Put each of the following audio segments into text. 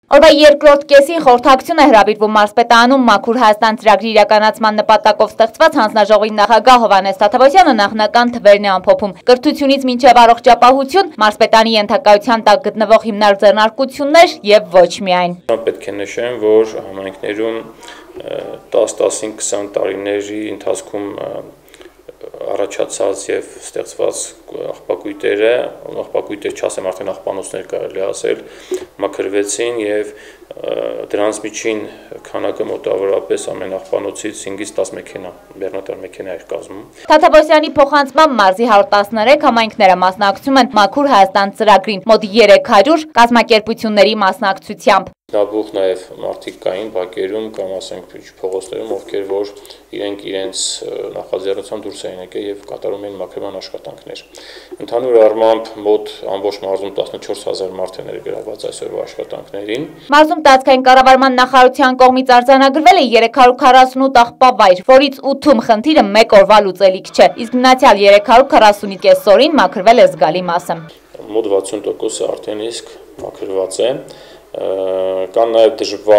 Օրվա երկրորդ կեսին խորհրդակցություն է հրավիրվում Մարզպետարանում Մաքուր Հայաստան ծրագրի իրականացման նպատակով ստեղծված հանձնաժողովի նախագահ Հովհաննես Թադևոսյանը նախնական թվերն է ամփոփում։ Կրթությունից մինչև առողջապահություն, Մարզպետարանի ենթակայության տակ գտնվող հիմնարկ ձեռնարկություններ եւ ոչ միայն։ Պետք է նշեմ, որ համայնքներում 10-15-20 տարիների ընթացքում առաջացած եւ ստեղծված աղբակույտեր չասեմ արդեն աղբանոցներ կարելի ասել, մաքրվեցին եւ դրանց միջին քանակը մոտավորապես ամեն աղբանոցից 5-ից 10 մեքենա, բեռնատար մեքենա էր կազմում։ Թադևոսյանի փոխանցմամբ մարզի 113 համայնքները մասնակցում են Մաքուր Հայաստան ծրագրին, մոտ 300 կազմակերպությունների մասնակցությամբ։ Նաբուխ նաև մարդիկ կային բակերում կամ ասենք փողոցներում, ովքեր որ իրենց նախաձեռնությամբ դուրս էին եկել եւ կատարում էին մաքրման աշխատանքներ։ Ընդհանուր առմամբ մոտ ամբողջ մարզում 14000 մարդ է ներգրավված այսօրվա աշխատանքներին։ Մարզում տարածքային կառավարման նախարարության կողմից արձանագրվել է 348 աղբավայր, որից 8-ում խնդիրը 1 օրվա լուծելիք չէ, իսկ մնացյալ 340-ի կեսօրին մաքրվել է զգալի մասը։ Մոտ 60%-ը արդեն իսկ մաքրված է։ Կան նաև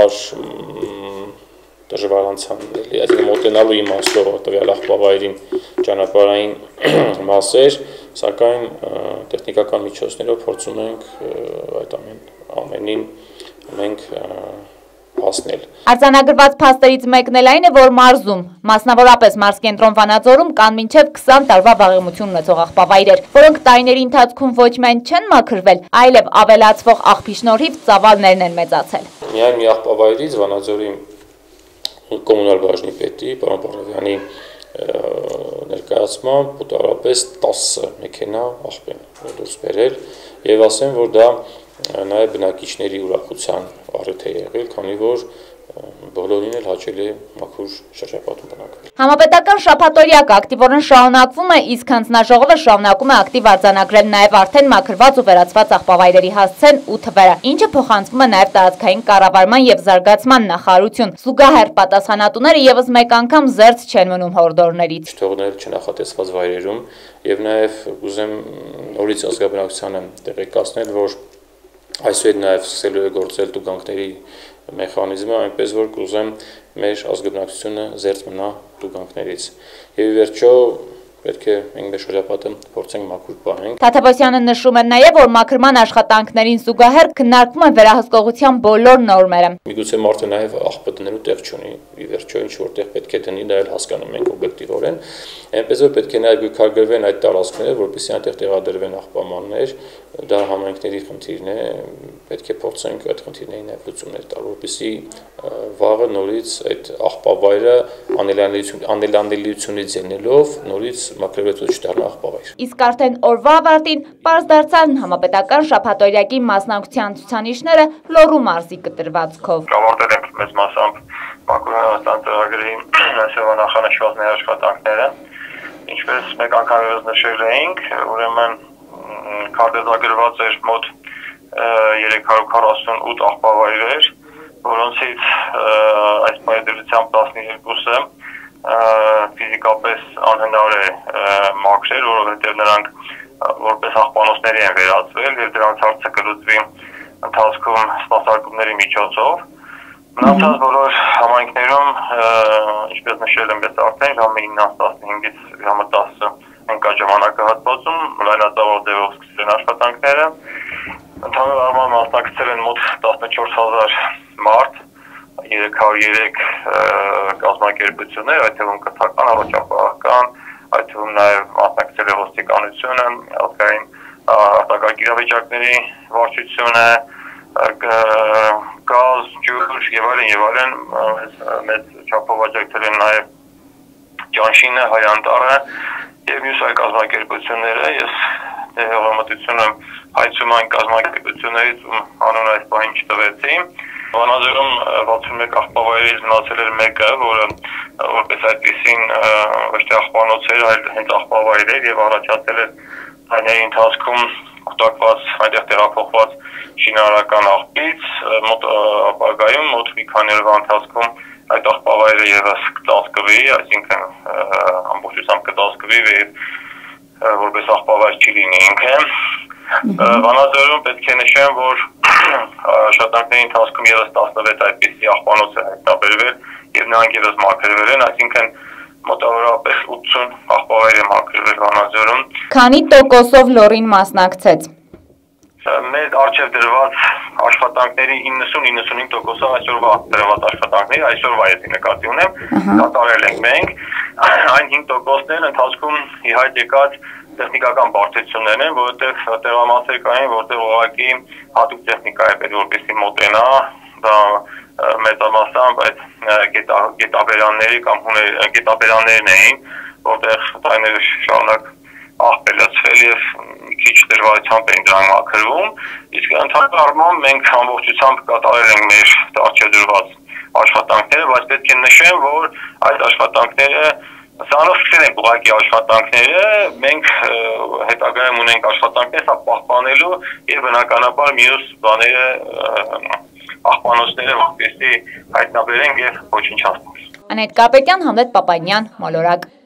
դժվար անցանելի, այսինքն մոտենալու իմաստով տվյալ աղբավայրին ճանապարհային մասեր, սակայն տեխնիկական միջոցներով փորձում ենք այդ ամենին մենք հասնել։ Արձանագրված փաստերից մեկն էլ այն է, որ մարզում, մասնավորապես մարզկենտրոն Վանաձորում կան մինչև 20 տարվա վաղեմություն ունեցող աղբավայրեր, որոնք տարիների ընթացքում ոչ միայն չեն մաքրվել, այլև ավելացվող աղբի շնորհիվ ծավալներն են մեծացել։ Միայն մի աղբավայրից Վանաձորի կոմունալ բաժնի պետի պարոն Պարավյանի ներկայացմամբ մոտավորապես 10 մեքենա աղբ են դուրս բերել եւ ասեմ, որ դա նաև բնակիչների ուրախության առիթ է եղել, քանի որ բոլորին էլ հաճելի է մաքուր շրջապատում բնակվել։ Համապետական շաբաթօրյակը ակտիվորեն շարունակվում է, իսկ հանձնաժողովը շարունակում է ակտիվ արձանագրել նաև արդեն մաքրված ու վերացված աղբավայրերի հասցեն ու թվերը, ինչը փոխանցվում է նաև տարածքային կառավարման եւ զարգացման նախարարություն։ Զուգահեռ պատասխանատուները եւս մեկ անգամ զերծ չեն մնում հորդորներից։ Չթողնել չնախատեսված վայրերում եւ նաև ուզեմ նորից ազգաբնակչությանը տեղեկացնել, որ այսօր նաև սկսելու է գործել տուգանքների մեխանիզմը, այնպես որ կուզեմ մեր ազգաբնակչությունը զերծ մնա տուգանքներից։ Եվ ի վերջո պետք է մենք մեր շրջապատը փորձենք մաքուր պահենք։ Թադևոսյանը նշում է նաև, որ մաքրման աշխատանքներին զուգահեռ քննարկվում են վերահսկողության բոլոր նորմերը։ Միգուցե մարդը նաև աղբը դնելու տեղ չունի, ի վերջո ինչ որտեղ պետք է դնի, դա էլ հասկանում ենք օբյեկտիվորեն, այնպես որ պետք է նաև գույքարգրվեն այդ տարածքները, որպեսզի այնտեղ տեղադրվեն աղբամաններ, դա համայնքների խնդիրն է, պետք է փորձենք այդ խնդիրների նաև լուծումներ տալ, որպեսզի վաղը նորից այդ աղբավայրը անելանելիությունից ելնելով նորից մաքրվեցու չդառնա աղբավայր։ Իսկ արդեն օրվա ավարտին պարզ դարձան համապետական շաբաթօրյակի մասնակցության ցուցանիշները Լոռու մարզի կտրվածքով։ Ավարտել ենք մեծ մասամբ Մաքուր Հայաստան ծրագրի այսօրվա նախանշված աշխատանքները, ինչպես մեկ անգամ ևս նշել էինք, ուրեմն քարտեզագրված էր մոտ 348 աղբավայրեր, որոնցից այս պայմանությամբ 12-ը ֆիզիկապես անհնար է մաքրել, որովհետև նրանք որպես աղբանոցների են վերածվել եւ դրանց հարցը կլուծվի ընթացքում սպասարկումների միջոցով։ Մնացած բոլոր համայնքներում, ինչպես նշել եմ արդեն, ժամը 9-15-ից ժամը 10-ը ենք այդ ժամանակահատվածում լայնածավալ ձևով սկսել են աշխատանքները։ Ընդհանուր առմամբ մասնակցել են մոտ 14000 մարդ, 303 կազմակերպություններ, այդ թվում կրթական, առողջապահական, այդ թվում նաև մասնակցել է ոստիկանությունը, ազգային արտակարգ իրավիճակների վարչությունը, գազ, ջուր եւ այլն մեծ չափով աջակցել են նաև Ճանշինը, Հայանտարը եւ մյուս այլ կազմակերպությունները։ Ես հողամտություն եմ հայցում այն կազմակերպություններից, ում անունը այս պահին չտվեցի։ Վանաձորում 61 աղբավայրից մնացել էր մեկը, որը որպես այդպեսին ոչ թե աղբանոց էր, այլ հենց աղբավայր էր եւ առաջացել էր տարիների ընթացքում օգտակված այնտեղ տեղափոխված շինարարական աղբից, մոտ ապագայում մոտ մի քանի օրվա ընթացքում այդ աղբավայրը եւս կծածկվի, այսինքն ամբողջությամբ կծածկվի եւ որպես աղբավայր չի լինի ինքը։ Վանաձորում պետք է նշեմ, որ աշխատանքների ընթացքում ևս 16 այդպիսի աղբանոց է հայտնաբերվել եւ նրանք ևս մաքրվել են, այսինքն մոտավորապես 80 աղբավայր է մաքրվել Վանաձորում։ Քանի տոկոսով լորին մասնակցեց։ Մեր առջև դրված աշխատանքների 90-95%-ը այսօրվա դրված աշխատանքների այսօրվա եթե նկատի ունեմ, կատարել ենք մենք, այն 5%-ն ընթացքում ի հայտ եկած տեխնիկական բարդություններ են, որովհետև տեղամասեր կային, որտեղ ուղղակի հատուկ տեխնիկա է պետք որպեսզի մոտենա, դա մեծամասամբ այդ գետաբերանների կամ գետաբերաններն էին, որտեղ տարիներ շարունակ աղբ է լցվել եւ քիչ դժվարությամբ էին դրանք մաքրվում, իսկ ընդհանուր առմամբ մենք ամբողջությամբ կատարել ենք մեր առջև դրված աշխատանքները, բայց պետք է նշեմ, որ այդ աշխատանքները սրանով սկսել ենք ուղղակի աշխատանքները, մենք հետագայում ունենք աշխատանքներ սա պահպանելու եւ բնականաբար մյուս բաները աղբանոցները որպեսզի հայտնաբերենք եւ ոչնչացնենք։ Անետ Կարպետյան, Համլետ Պապանյան, Մոլորակ։